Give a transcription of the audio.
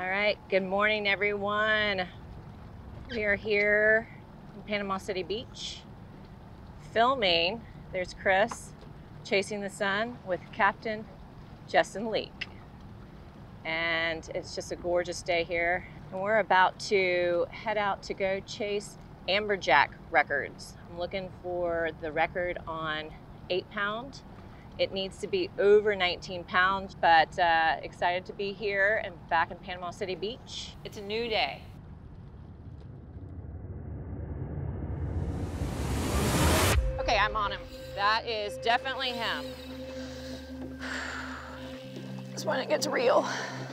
All right, good morning, everyone. We are here in Panama City Beach filming. There's Chris chasing the sun with Captain Chasin Leake. And it's just a gorgeous day here. And we're about to head out to go chase amberjack records. I'm looking for the record on 8-pound. It needs to be over 19 pounds, but excited to be here and back in Panama City Beach. It's a new day. Okay, I'm on him. That is definitely him. That's when it gets real.